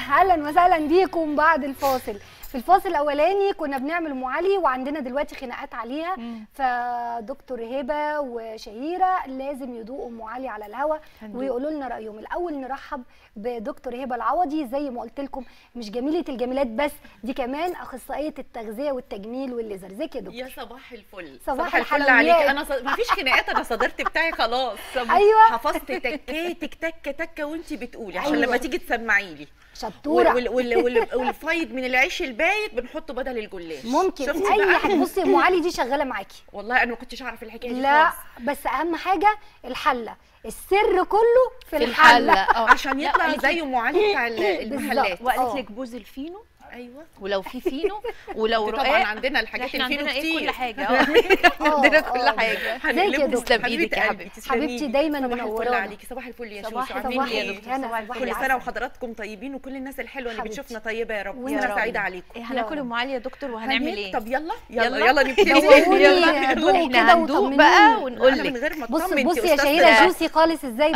اهلا وسهلا بيكم بعد الفاصل. في الفاصل الاولاني كنا بنعمل ام علي وعندنا دلوقتي خناقات عليها، فدكتور هبه وشهيره لازم يدوقوا ام علي على الهوا ويقولوا لنا رايهم. الاول نرحب بدكتور هبه العوضي، زي ما قلت لكم مش جميله الجميلات بس، دي كمان اخصائيه التغذيه والتجميل والليزر. ازيك يا دكتور؟ يا صباح الفل. صباح الفل عليك. انا مفيش خناقات، انا صدرت بتاعي خلاص. ايوه حفظت تكاتك تكه تكه وانت بتقولي عشان أيوة. لما تيجي تسمعي لي شطوره. والفايض من العيش البايت بنحطه بدل الجلاش. ممكن اي حاجه. بصي ام علي دي شغاله معاكي والله انا ما كنتش اعرف الحكايه دي لا خالص. بس اهم حاجه الحله، السر كله في الحله. عشان يطلع زي ام علي بتاع المحلات. وقالت لك بوز الفينو. ايوه ولو في فينو ولو طبعا عندنا الحاجات الفينو كتير. كل حاجه عندنا كل حاجه. ازيك يا دكتور؟ تسلم ايدك يا حبيبتي. حبيبتي دايما صباح الفل منورانا. عليكي. صباح الفل يا شوشو. عاملين ايه؟ كل سنه وحضراتكم طيبين وكل الناس الحلوه اللي بتشوفنا طيبه يا رب. سنه سعيده عليكم. هناكل ام علي يا دكتور وهنعمل ايه؟ طب يلا نبتدي. احنا هندوق بقى ونقول لك. من غير ما بصي يا شهيره جوسي خالص ازاي.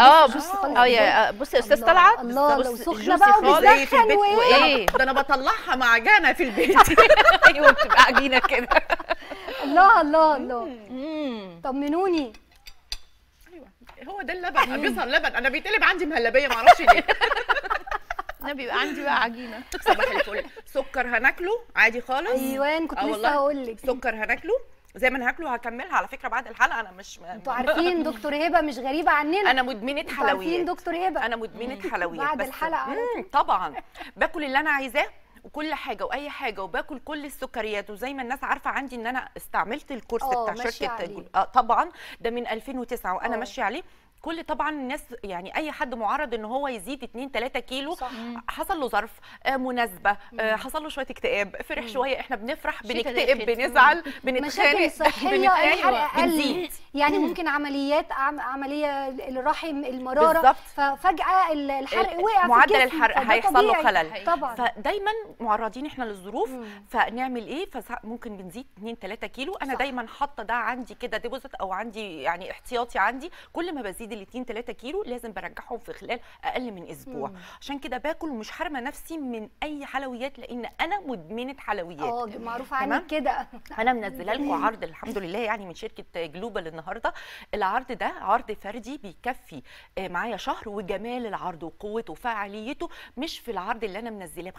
بصي يا استاذ طلعت. الله لو سخنه بقى وبتسخن وايه ده انا بطلعها معجنه في البيت. ايوه بتبقى عجينه كده. الله الله الله. طمنوني. ايوه هو ده اللبن. بيظهر لبن. انا بيتقلب عندي مهلبيه معرفش ليه. انا بيبقى عندي بقى عجينه. صباح الفل. سكر هناكله عادي خالص. ايوه كنت لسه هقول لك سكر هناكله زي ما انا هاكله هكملها على فكره بعد الحلقه. انا مش انتوا عارفين دكتور هبه مش غريبه عننا. انا مدمنه حلويات. عارفين دكتور هبه انا مدمنه حلويات بعد الحلقه طبعا باكل اللي انا عايزاه وكل حاجه واي حاجه وباكل كل السكريات. وزي ما الناس عارفه عندي ان انا استعملت الكورس بتاع شركه طبعا ده من 2009 وانا ماشيه عليه. كل طبعا الناس يعني اي حد معرض ان هو يزيد 2 3 كيلو. صح. حصل له ظرف مناسبه حصل له شويه اكتئاب فرح شويه. احنا بنفرح بنكتئب بنزعل بنتخانق مشاكل صحيه الحرق قل يعني ممكن عمليه الرحم المراره بالزبط. ففجاه الحرق وقع معدل الحرق هيحصل له خلل طبعا. فدايما معرضين احنا للظروف. فنعمل ايه؟ فممكن بنزيد 2 3 كيلو. انا صح. دايما حاطه ده عندي كده ديبوزيت او عندي يعني احتياطي عندي. كل ما بزيد ال 2 3 كيلو لازم برجعهم في خلال اقل من اسبوع. عشان كده باكل ومش حارمه نفسي من اي حلويات لان انا مدمنه حلويات. معروف عنك كده. انا منزله لكم عرض الحمد لله يعني من شركه جلوبال النهارده. العرض ده عرض فردي بيكفي معايا شهر. وجمال العرض وقوته وفعاليته مش في العرض اللي انا منزلاه ب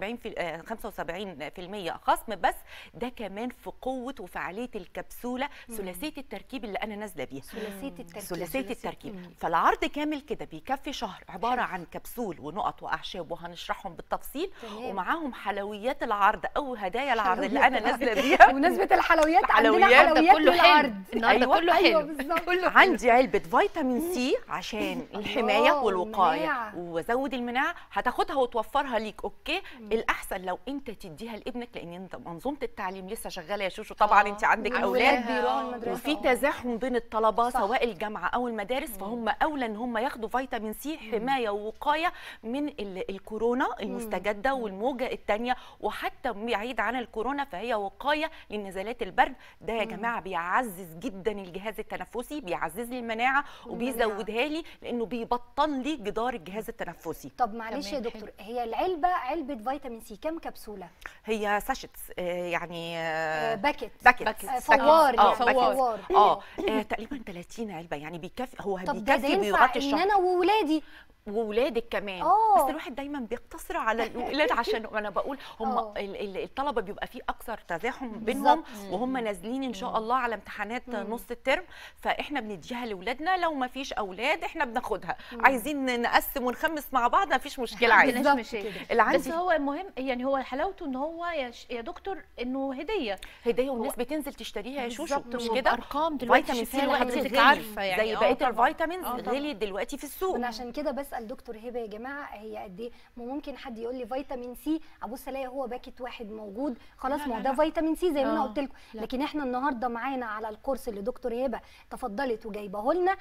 75% خصم بس. ده كمان في قوه وفعاليه الكبسوله ثلاثيه التركيب اللي انا نازله بيها. ثلاثيه التركيب. فالعرض كامل كده بيكفي شهر عباره عن كبسول ونقط واعشاب وهنشرحهم بالتفصيل. ومعاهم حلويات العرض او هدايا العرض اللي انا نازله بيها. بمناسبه الحلويات عندنا حلويات للعرض النهارده كله حلو. عندي علبه فيتامين سي عشان الحمايه والوقايه وزود المناعه. هتاخدها وتوفرها ليك. اوكي. الاحسن لو انت تديها لابنك لان انت منظومه التعليم لسه شغاله يا شوشو. طبعا انت عندك اولاد وفي تزاحم بين الطلبه سواء الجامعه او المدارس. فهم اولى ان هم ياخدوا فيتامين سي حمايه ووقايه من الكورونا المستجده والموجه الثانيه. وحتى بعيد عن الكورونا فهي وقايه لنزلات البرد. ده يا جماعه بيعزز جدا الجهاز التنفسي. بيعزز لي المناعه وبيزودها لي لانه بيبطن لي جدار الجهاز التنفسي. طب معلش يا دكتور هي العلبه علبه فيتامين سي كام كبسوله؟ هي ساشيتس يعني باكيت فوار يعني فوار تقريبا 30 علبه يعني بيكفي. هو بيكفي بيغطي الشهر. ان انا وولادي وولادك كمان. بس الواحد دايما بيقتصر على الولاد عشان انا بقول هم الطلبه بيبقى فيه اكثر تزاحم بينهم وهم نازلين ان شاء الله على امتحانات نص الترم. فاحنا بنديها لاولادنا. لو ما فيش اولاد احنا بناخدها. عايزين نقسم ونخمس مع بعض ما فيش مشكله عادي. بس هو المهم يعني هو حلاوته ان هو يا دكتور انه هديه والناس بتنزل تشتريها يا شوشو. مش كده ارقام دلوقتي فيتامين سي حضرتك عارفه يعني زي بقيه الفيتامينز غلي دلوقتي في السوق. انا عشان كده بسال دكتور هبه يا جماعه هي قد ايه؟ ممكن حد يقول لي فيتامين سي ابص الاقي هو باكت واحد موجود خلاص. ما هو ده فيتامين سي زي ما انا قلت لكم. لكن احنا النهارده معانا على الكورس اللي دكتور هبه تفضلت وجايبه لنا.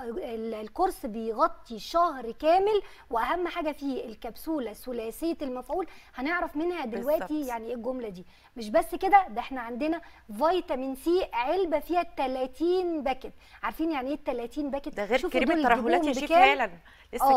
الكورس بيغطي شهر كامل واهم حاجه فيه الكبسوله ثلاثيه المفعول. هنعرف منها دلوقتي بالزبط. يعني ايه الجمله دي. مش بس كده ده احنا عندنا فيتامين سي علبه فيها 30 باكت. عارفين يعني ايه 30 باكت؟ ده غير كريم الترهلات يا شيف. فعلا لسه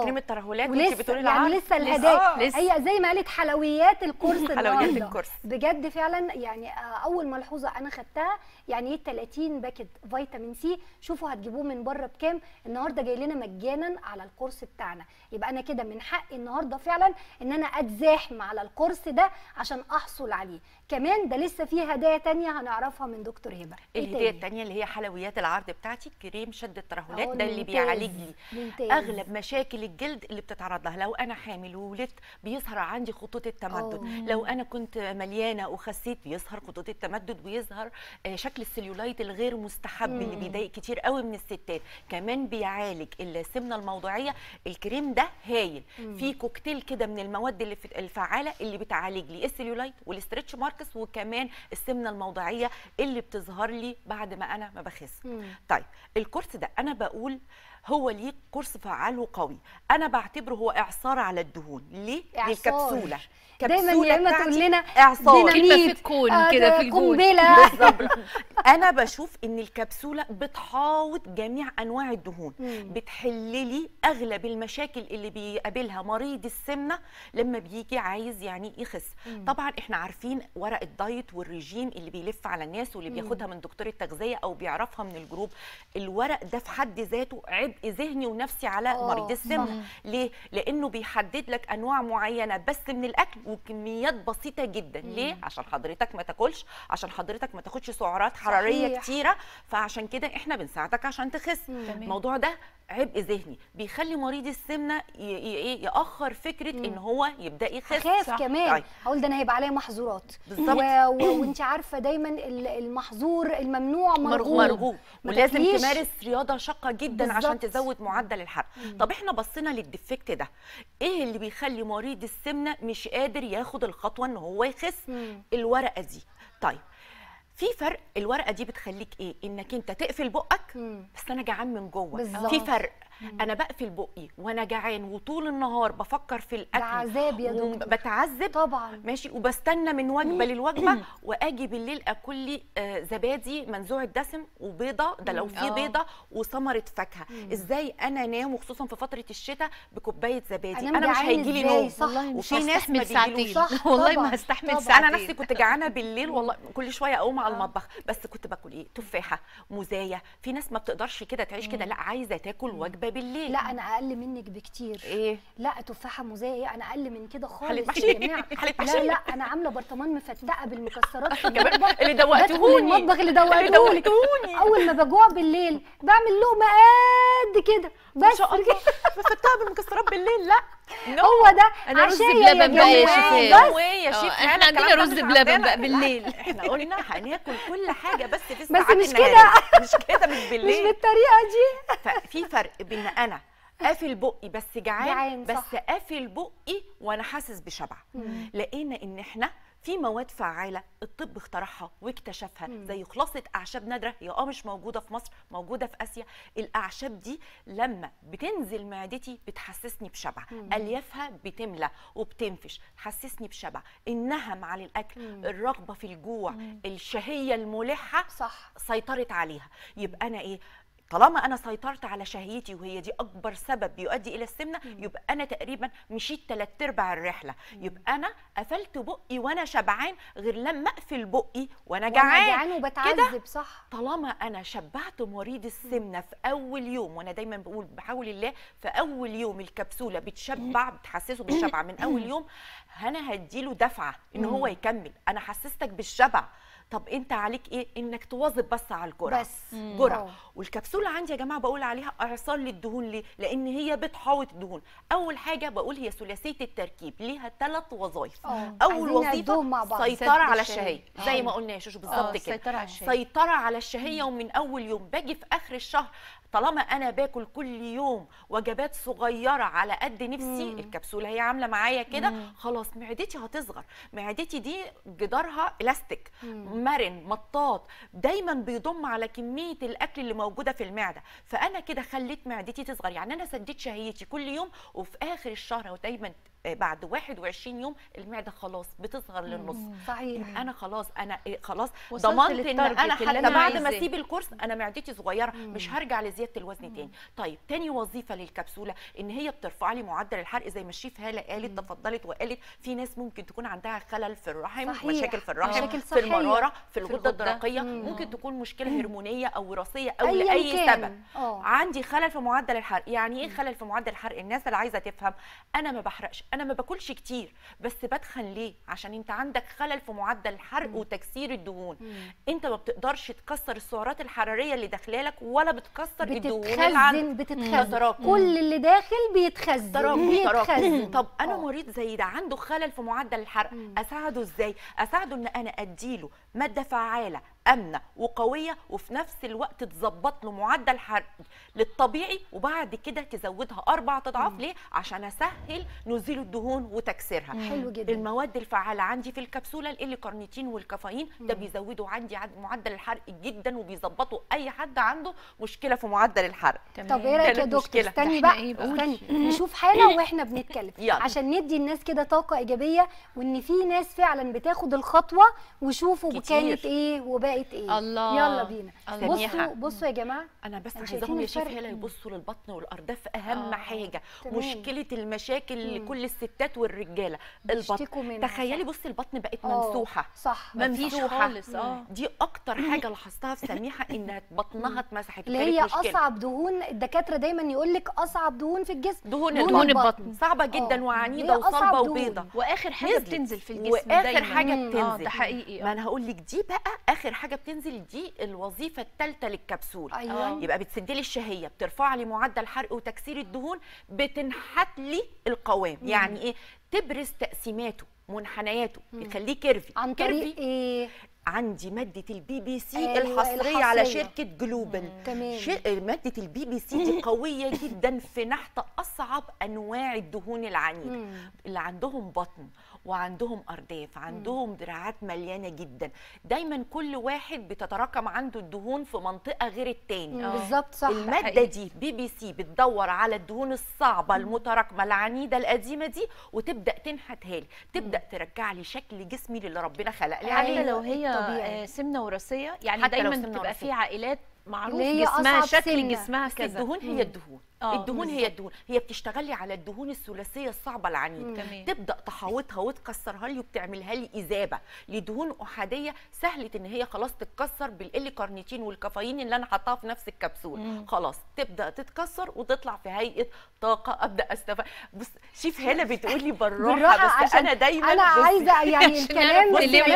كريم الترهلات وانت ولسه بتقولي يعني العرض لسه الهدايا لسه. هي زي ما قالت حلويات الكورس حلويات النهارده الكورس. بجد فعلا. يعني اول ملحوظه انا خدتها يعني ايه 30 باكت فيتامين سي، شوفوا هتجيبوه من بره بكام، النهارده جاي لنا مجانا على الكورس بتاعنا. يبقى انا كده من حقي النهارده فعلا ان انا اتزاحم على الكورس ده عشان احصل عليه. كمان ده لسه فيه هدايا تانية هنعرفها من دكتور هبه. الهديه الثانيه اللي هي حلويات العرض بتاعتي، كريم شد الترهلات، ده اللي ممتاز. بيعالج لي ممتاز. اغلب مشاكل الجلد اللي بتتعرض لها. لو انا حامل وولدت بيظهر عندي خطوط التمدد، لو انا كنت مليانه وخسيت بيظهر خطوط التمدد، ويظهر شكل السليولايت الغير مستحب اللي بيضايق كتير قوي من الستات. كمان بيعالج السمنه الموضعيه. الكريم ده هايل، في كوكتيل كده من المواد اللي الفعاله اللي بتعالج لي السليولايت والاسترتش ماركس وكمان السمنه الموضعيه اللي بتظهر لي بعد ما انا ما بخس. طيب الكورس ده انا بقول هو ليه كورس فعال وقوي، انا بعتبره هو اعصار على الدهون. ليه؟ للكبسوله. دايما يا اما تقول لنا اعصار كلمه في الكون كده في الجون قنبله. بالظبط. انا بشوف ان الكبسوله بتحاوط جميع انواع الدهون، بتحل لي اغلب المشاكل اللي بيقابلها مريض السمنه لما بيجي عايز يعني يخس. طبعا احنا عارفين ورق الدايت والريجيم اللي بيلف على الناس واللي بياخدها من دكتور التغذيه او بيعرفها من الجروب. الورق ده في حد ذاته عبء ذهني ونفسي على مريض السمنه. ليه؟ لانه بيحدد لك انواع معينه بس من الاكل وكميات بسيطه جدا. ليه؟ عشان حضرتك ما تاكلش، عشان حضرتك ما تاخدش سعرات حراريه صحيح. كتيره، فعشان كده احنا بنساعدك عشان تخس. الموضوع ده عبء ذهني بيخلي مريض السمنه ياخر فكره ان هو يبدا يخس. خاف كمان. طيب. هقول ده انا هيبقى عليا محظورات بالظبط. وانت عارفه دايما المحظور الممنوع مرغوب ما ولازم تاكليش. تمارس رياضه شاقه جدا بالظبط. عشان تزود معدل الحرق. طب احنا بصينا للديفكت ده، ايه اللي بيخلي مريض السمنه مش قادر ياخد الخطوه ان هو يخس؟ الورقه دي. طيب في فرق. الورقه دي بتخليك ايه؟ انك انت تقفل بقك بس انا جعان من جوه. بالظبط. في فرق. انا بقفل بقي وانا جعان وطول النهار بفكر في الاكل، ده عذاب يا دكتور. بتعذب طبعا. ماشي، وبستنى من وجبه للوجبه واجي بالليل اكل لي زبادي منزوع الدسم وبيضه، ده لو في بيضه وثمره فاكهه. ازاي انا انام وخصوصا في فتره الشتاء بكوبايه زبادي؟ انا مش هيجي لي نوم. والله وفي ناس ما بيجيلوش. والله ما هستحمل ساعتين. انا نفسي كنت جعانه بالليل والله، كل شويه اقوم على المطبخ بس كنت باكل ايه؟ تفاحه، موزايه. في ناس ما بتقدرش كده تعيش كده، لا عايزه تاكل وجبه بالليل. لا انا اقل منك بكتير. ايه؟ لا تفاحه موزايه ايه، انا اقل من كده خالص حلة يا جماعه. محشي. لا انا عامله برطمان مفتقه بالمكسرات في كمان المطبخ اللي دوقتهوني. المطبخ اللي دوقتهولي. اول ما بجوع بالليل بعمل لقمه قد كده بس. ما شاء الله. بفتها بالمكسرات بالليل؟ لا هو ده انا رز عشايا بلبن بقى يا جماعة. شيفاء. يا شيف احنا عندنا رز بلبن بقى بالليل. احنا قلنا هناكل كل حاجه بس في بس الساعات مش النهارية. كده. مش كده، مش مش بالليل. بالطريقه دي. ففي فرق بين انا قافل بقي بس جعان صح. بس قافل بقي وانا حاسس بشبع. لقينا ان احنا في مواد فعاله الطب اخترعها واكتشفها، زي خلاصه اعشاب نادره هي مش موجوده في مصر، موجوده في اسيا. الاعشاب دي لما بتنزل معدتي بتحسسني بشبع، اليافها بتملى وبتنفش، تحسسني بشبع. النهم على الاكل، الرغبه في الجوع، الشهيه الملحه صح. سيطرت عليها. يبقى انا ايه؟ طالما انا سيطرت على شهيتي وهي دي اكبر سبب بيؤدي الى السمنه، يبقى انا تقريبا مشيت 3/4 الرحله. يبقى انا قفلت بقي وانا شبعان غير لما اقفل بقي وانا جعان وبتعذب. صح. طالما انا شبعت مريض السمنه في اول يوم، وانا دايما بقول بحول الله في اول يوم الكبسوله بتشبع، بتحسسه بالشبع من اول يوم، انا هديله دفعه ان هو يكمل. انا حسستك بالشبع، طب انت عليك ايه؟ انك تواظب بس على الجرعه بس. جرعه. والكبسوله عندي يا جماعه بقول عليها اعصار للدهون. ليه؟ لان هي بتحوط الدهون. اول حاجه بقول هي ثلاثيه التركيب، ليها 3 وظائف. اول وظيفه سيطره على الشهيه، زي ما قلنا يا شوشو بالظبط كده. سيطره على الشهيه. ومن اول يوم باجي في اخر الشهر طالما انا باكل كل يوم وجبات صغيره على قد نفسي، الكبسوله هي عامله معايا كده، خلاص معدتي هتصغر. معدتي دي جدارها الاستيك، مرن مطاط، دايما بيضم على كميه الاكل اللي موجوده في المعده. فانا كده خليت معدتي تصغر، يعني انا سديت شهيتي كل يوم، وفي اخر الشهر ودايما بعد 21 يوم المعده خلاص بتصغر للنص. صحيح. انا خلاص خلاص وصلت ضمنت ان انا اللي حتى أنا بعد ما عايزاه. اسيب الكورس انا معدتي صغيره، مش هرجع لزياده الوزن تاني. طيب تاني وظيفه للكبسوله ان هي بترفع لي معدل الحرق زي ما الشيف هاله قالت، تفضلت وقالت في ناس ممكن تكون عندها خلل في الرحم، صحيح. مشاكل في الرحم، مشاكل في صحية. المراره، في الغده الغدة. الدرقيه، ممكن تكون مشكله هرمونيه او وراثيه او أياً لاي كان. سبب. آه. عندي خلل في معدل الحرق. يعني ايه خلل في معدل الحرق؟ الناس اللي عايزه تفهم، انا ما بحرقش، انا ما باكلش كتير، بس بدخن ليه؟ عشان انت عندك خلل في معدل الحرق وتكسير الدهون. انت ما بتقدرش تكسر السعرات الحراريه اللي داخلالك ولا بتكسر الدهون اللي عندك. بتتخزن كل اللي داخل بيتخزن. طب انا مريض زي ده عنده خلل في معدل الحرق، اساعده ازاي؟ اساعده ان انا اديله ماده فعاله امنه وقويه وفي نفس الوقت تظبط له معدل الحرق للطبيعي، وبعد كده تزودها 4 اضعاف. ليه؟ عشان اسهل نزيل الدهون وتكسيرها. حلو جدا. المواد الفعاله عندي في الكبسوله الكارنيتين والكافيين، ده بيزودوا عندي معدل الحرق جدا وبيظبطوا اي حد عنده مشكله في معدل الحرق. طب ايه رايك يا دكتور؟ استني بقى، استني نشوف حاله واحنا بنتكلم عشان ندي الناس كده طاقه ايجابيه، وان في ناس فعلا بتاخد الخطوه وشوفوا كانت ايه وبقت ايه. الله. يلا بينا. بصوا يا جماعه، انا بس عايزاهم يا شيف هلا يبصوا للبطن والارداف. اهم حاجه تمام. مشكله المشاكل لكل الستات والرجاله البطن. تخيلي بصي البطن بقت ممسوحه. صح، مفيش خالص. دي اكتر حاجه لاحظتها في سميحه، انها بطنها اتمسحت. اللي هي اصعب دهون. الدكاتره دايما يقول لك اصعب دهون في الجسم دهون البطن. صعبه جدا وعنيده وصلبه وبيضه، واخر حاجه بتنزل في الجسم واخر حاجه بتنزل. ده حقيقي. ما انا هقول لك دي بقى اخر حاجه بتنزل، دي الوظيفه الثالثه للكبسوله. يبقى بتسد لي الشهيه، بترفع لي معدل الحرق وتكسير الدهون، بتنحت لي القوام. يعني ايه؟ تبرز تقسيماته منحنياته، يخليه كيرفي. عن طريق ايه؟ عندي ماده البي بي سي الحصريه على شركه جلوبال. تمام. ماده البي بي سي دي قويه جدا في نحت اصعب انواع الدهون العنيده. اللي عندهم بطن وعندهم ارداف، عندهم دراعات مليانه جدا، دايما كل واحد بتتراكم عنده الدهون في منطقه غير التاني. بالظبط، صح. الماده دي بي بي سي بتدور على الدهون الصعبه المتراكمه العنيده القديمه دي، وتبدا تنحتها لي، تبدا ترجع لي شكل جسمي اللي ربنا خلق لي عليه. حتى لو هي سمنه وراثيه، يعني دايما بتبقى في عائلات معروف هي جسمها شكل جسمها كذا. الدهون هي الدهون. الدهون هي الدهون، هي بتشتغل لي على الدهون الثلاثيه الصعبه العنيده. تبدا تحوطها وتكسرها لي وبتعملها لي اذابه لدهون احاديه سهله ان هي خلاص تتكسر بالكارنيتين والكافيين اللي انا حطاها في نفس الكبسول. خلاص تبدا تتكسر وتطلع في هيئه طاقه ابدا استفاد. بص شيف هاله بتقول لي بالراحه، بس انا دايما انا عايزه يعني الكلام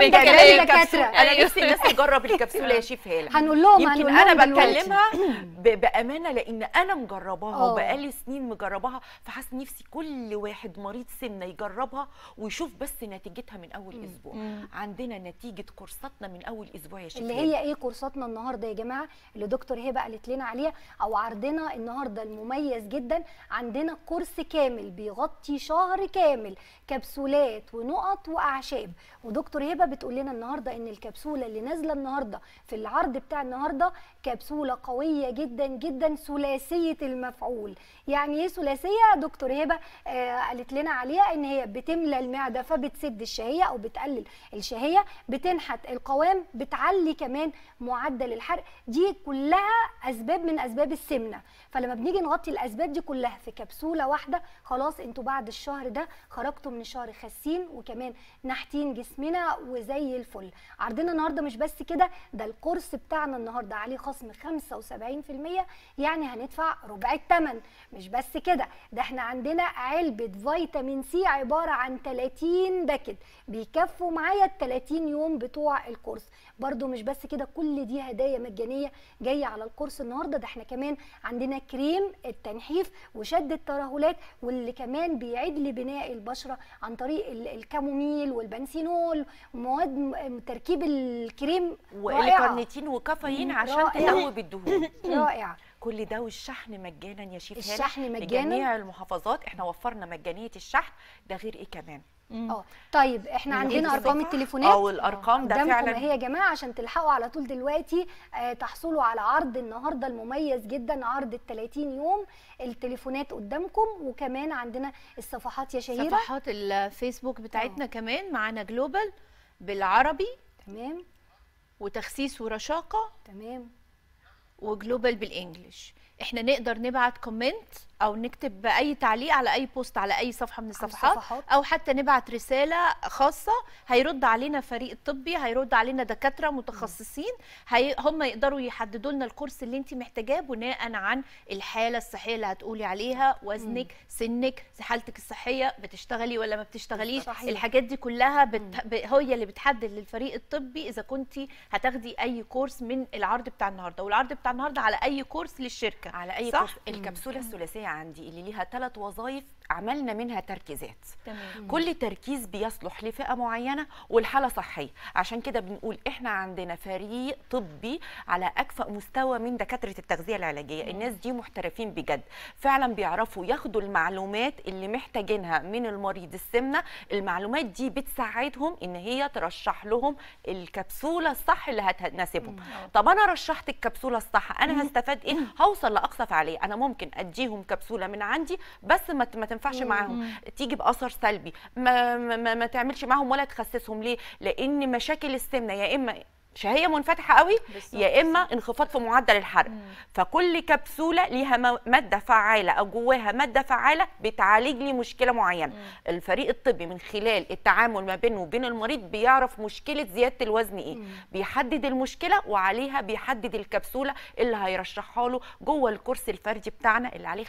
دكاتره. انا نفسي الناس تجرب الكبسوله يا شيف هاله. هنقول لهم يمكن انا بكلمها بامانه لان انا مجرباها وبقالي سنين مجرباها، فحاسه نفسي كل واحد مريض سمنه يجربها ويشوف بس نتيجتها من اول اسبوع. عندنا نتيجه كورساتنا من اول اسبوع يا شيخ. اللي هي ايه كورساتنا النهارده يا جماعه اللي دكتور هبه قالت لنا عليها، او عرضنا النهارده المميز جدا. عندنا كورس كامل بيغطي شهر كامل، كبسولات ونقط واعشاب. ودكتور هبه بتقول لنا النهارده ان الكبسوله اللي نازله النهارده في العرض بتاع النهارده كبسوله قويه جدا جدا، ثلاثيه المفعول. يعني ايه ثلاثيه؟ دكتور هبه قالت لنا عليها ان هي بتملى المعده فبتسد الشهيه او بتقلل الشهيه، بتنحت القوام، بتعلي كمان معدل الحرق. دي كلها اسباب من اسباب السمنه. فلما بنيجي نغطي الاسباب دي كلها في كبسوله واحده، خلاص انتوا بعد الشهر ده خرجتوا من الشهر خاسين وكمان نحتين جسمنا وزي الفل. عرضنا النهارده مش بس كده، ده الكورس بتاعنا النهارده عليه خصم 75%، يعني هندفع ربع الثمن. مش بس كده، ده احنا عندنا علبه فيتامين سي عباره عن 30 باكت بيكفوا معايا ال 30 يوم بتوع الكورس. برضو مش بس كده، كل دي هدايا مجانيه جايه على الكورس النهارده. ده احنا كمان عندنا كريم التنحيف وشد الترهلات، واللي كمان بيعيد لي بناء البشره عن طريق الكاموميل والبنسينول ومواد تركيب الكريم والكارنيتين وكافيين عشان تذوب الدهون. رائع. كل ده والشحن مجانا يا شيف هاله. الشحن مجانا في جميع المحافظات. احنا وفرنا مجانيه الشحن ده. غير ايه كمان؟ طيب احنا عندنا ارقام التليفونات والارقام ده فعلا هي يا جماعه عشان تلحقوا على طول دلوقتي تحصلوا على عرض النهارده المميز جدا، عرض ال 30 يوم. التليفونات قدامكم، وكمان عندنا الصفحات يا شهيره، صفحات الفيسبوك بتاعتنا كمان معانا جلوبال بالعربي، تمام، وتخسيس ورشاقه، تمام، وجلوبال بالانجلش. احنا نقدر نبعت كومنت او نكتب اي تعليق على اي بوست على اي صفحه من الصفحات، او حتى نبعت رساله خاصه هيرد علينا فريق الطبي، هيرد علينا دكاتره متخصصين، هم يقدروا يحددوا لنا الكورس اللي انت محتاجاه بناء عن الحاله الصحيه اللي هتقولي عليها، وزنك، سنك، حالتك الصحيه، بتشتغلي ولا ما بتشتغليش. صحيح. الحاجات دي كلها هي اللي بتحدد للفريق الطبي اذا كنت هتاخدي اي كورس من العرض بتاع النهارده. والعرض بتاع النهارده على اي كورس للشركه، على اي كورس. الكبسوله الثلاثيه عندي اللي ليها 3 وظائف عملنا منها تركيزات. تمام. كل تركيز بيصلح لفئه معينه والحاله صحيه، عشان كده بنقول احنا عندنا فريق طبي على اكفأ مستوى من دكاتره التغذيه العلاجيه. الناس دي محترفين بجد، فعلا بيعرفوا ياخدوا المعلومات اللي محتاجينها من المريض السمنه. المعلومات دي بتساعدهم ان هي ترشح لهم الكبسوله الصح اللي هتناسبهم. طب انا رشحت الكبسوله الصح، انا هستفاد ايه؟ هوصل لاقصى فعاليه. انا ممكن اديهم كبسوله من عندي بس ما تنفعش معاهم، تيجي باثر سلبي، ما تعملش معاهم ولا تخسسهم. ليه؟ لان مشاكل السمنه يا اما شهيه منفتحه قوي يا اما انخفاض في معدل الحرق. فكل كبسوله ليها ماده فعاله او جواها ماده فعاله بتعالج لي مشكله معينه. الفريق الطبي من خلال التعامل ما بينه وبين المريض بيعرف مشكله زياده الوزن ايه، بيحدد المشكله وعليها بيحدد الكبسوله اللي هيرشحها له جوه الكورس الفردي بتاعنا اللي عليه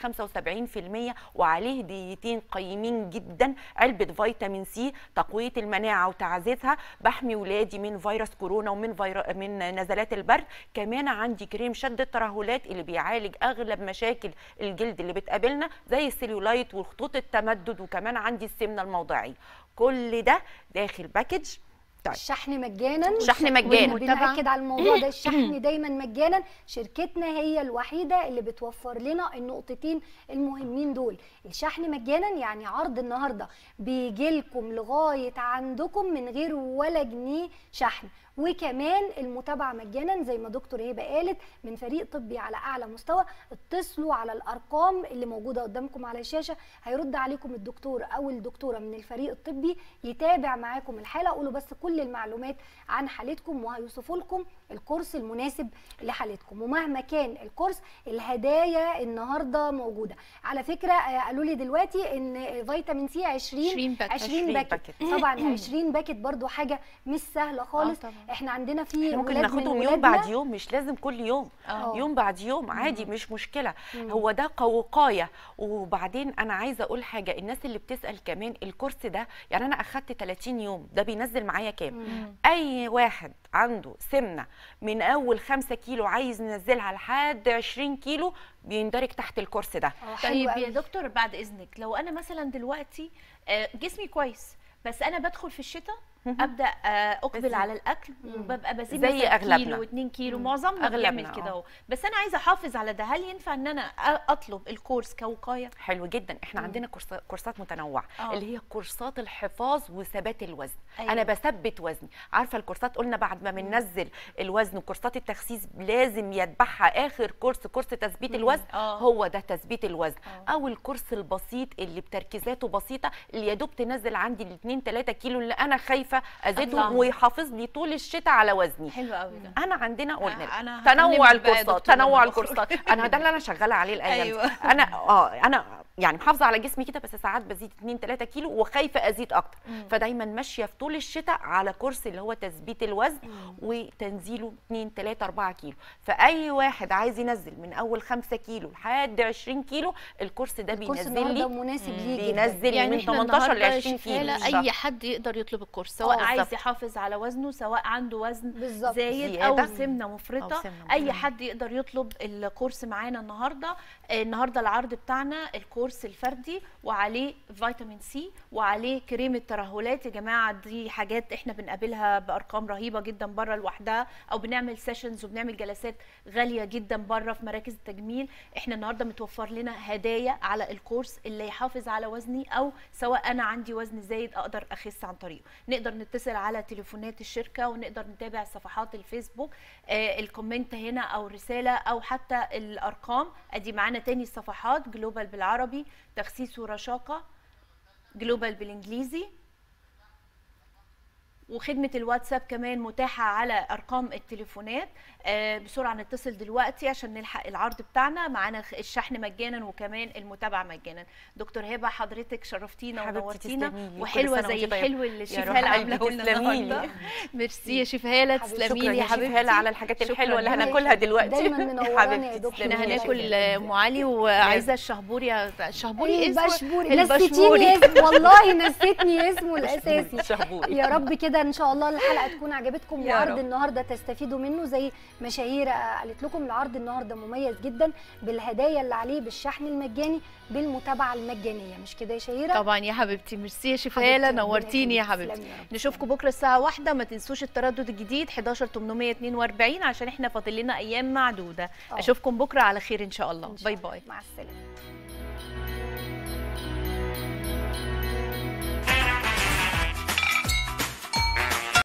75% وعليه ديتين قيمين جدا. علبه فيتامين سي تقويه المناعه وتعزيزها، بحمي ولادي من فيروس كورونا ومن نزلات البرد. كمان عندي كريم شد الترهلات اللي بيعالج اغلب مشاكل الجلد اللي بتقابلنا زي السيلولايت وخطوط التمدد، وكمان عندي السمنه الموضعيه. كل ده داخل باكج. طيب. الشحن مجانا، الشحن مجانا، بنأكد على الموضوع ده. الشحن دايما مجانا. شركتنا هي الوحيده اللي بتوفر لنا النقطتين المهمين دول. الشحن مجانا يعني عرض النهارده بيجي لكم لغايه عندكم من غير ولا جنيه شحن، وكمان المتابعه مجانا زي ما دكتور هبه قالت من فريق طبي على اعلى مستوى. اتصلوا على الارقام اللي موجوده قدامكم على الشاشه، هيرد عليكم الدكتور او الدكتوره من الفريق الطبي يتابع معاكم الحاله. قولوا بس كل المعلومات عن حالتكم وهيوصفوا لكم الكورس المناسب لحالتكم. ومهما كان الكورس الهدايا النهارده موجوده. على فكره قالوا لي دلوقتي ان فيتامين سي 20 باكت. طبعا 20 باكت برضو حاجه مش سهله خالص. احنا عندنا في ممكن ناخدهم يوم بعد يوم، مش لازم كل يوم. يوم بعد يوم عادي، مش مشكله. هو ده وقايه. وبعدين انا عايزه اقول حاجه، الناس اللي بتسال كمان الكورس ده يعني انا اخدت 30 يوم، ده بينزل معايا كام؟ اي واحد عنده سمنه من اول 5 كيلو عايز ينزلها لحد 20 كيلو بيندرج تحت الكورس ده. طيب يا دكتور بعد اذنك، لو انا مثلا دلوقتي جسمي كويس بس انا بدخل في الشتاء ابدا اقبل على الاكل وببقى بزيد زي اغلبنا كيلو و2 كيلو، معظمنا بيعمل كده اهو. بس انا عايزه احافظ على ده، هل ينفع ان انا اطلب الكورس كوقايه؟ حلو جدا. احنا عندنا كورسات متنوعه اللي هي كورسات الحفاظ وثبات الوزن. أيوة. انا بثبت وزني. عارفه الكورسات قلنا بعد ما بننزل الوزن وكورسات التخسيس لازم يتبعها اخر كورس تثبيت الوزن. هو ده تثبيت الوزن. او الكورس البسيط اللي بتركيزاته بسيطه اللي يا دوب تنزل عندي ال 2-3 كيلو اللي انا خايفه ازيدهم ويحافظ لي طول الشتاء على وزني. حلو قوي ده. انا عندنا قلنا تنوع الكورسات انا ده اللي انا شغاله عليه الايام. أيوة. انا يعني محافظه على جسمي كده، بس ساعات بزيد 2-3 كيلو وخايفه ازيد اكتر. فدايما ماشيه في طول الشتاء على كورس اللي هو تثبيت الوزن وتنزيله 2-3-4 كيلو. فاي واحد عايز ينزل من اول 5 كيلو لحد 20 كيلو الكورس ده بينزل لي مناسب ليه، بينزل لي من 18 ل 20 كيلو. اي حد يقدر يطلب الكورس، سواء عايز يحافظ على وزنه، سواء عنده وزن زايد او سمنه مفرطه. اي حد يقدر يطلب الكورس معانا النهارده. النهارده العرض بتاعنا الكورس الفردي وعليه فيتامين سي وعليه كريمه ترهلات. يا جماعه دي حاجات احنا بنقابلها بارقام رهيبه جدا بره لوحدها، او بنعمل سيشنز وبنعمل جلسات غاليه جدا بره في مراكز التجميل. احنا النهارده متوفر لنا هدايا على الكورس اللي يحافظ على وزني، او سواء انا عندي وزن زايد اقدر اخس عن طريقه. نقدر نتصل على تليفونات الشركه ونقدر نتابع صفحات الفيسبوك، الكومنت هنا او الرساله او حتى الارقام. ادي معانا تاني الصفحات: جلوبال بالعربي، تخسيس ورشاقه، جلوبال بالانجليزي، وخدمه الواتساب كمان متاحه على ارقام التليفونات. بسرعه نتصل دلوقتي عشان نلحق العرض بتاعنا. معانا الشحن مجانا وكمان المتابعه مجانا. دكتور هبه حضرتك شرفتينا ونورتينا، وحلوه زي الحلو اللي شيف هاله عامله لنا النهارده. ميرسي يا شيف هاله، تسلمي لي يا حبيبتي. شكرا يا شيف هاله على الحاجات الحلوه اللي هناكلها دلوقتي. دايما منورانا يا دكتور. احنا هناكل ام علي وعايزه الشهبوري. الشهبوري البشبوري نسيتيني اسمه، والله نسيتني اسمه الاساسي. يا رب كده ان شاء الله الحلقه تكون عجبتكم، وعرض النهارده تستفيدوا منه زي ما شهيره قالت لكم. العرض النهارده مميز جدا بالهدايا اللي عليه، بالشحن المجاني، بالمتابعه المجانيه، مش كده يا شهيره؟ طبعا يا حبيبتي. ميرسي يا شيف هاله، نورتيني يا حبيبتي. نشوفكم بكره الساعه 1. ما تنسوش التردد الجديد 11842 عشان احنا فاضل لنا ايام معدوده. اشوفكم بكره على خير ان شاء الله. باي باي، مع السلامه.